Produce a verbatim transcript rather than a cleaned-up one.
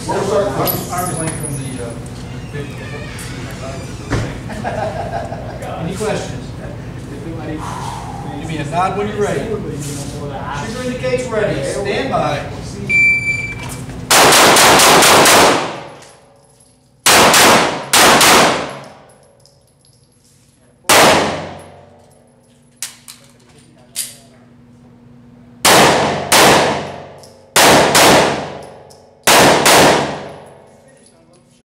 We'll start arm's length from the, uh, any questions? Give me a nod when you're ready. Sugar indicates ready. Stand by.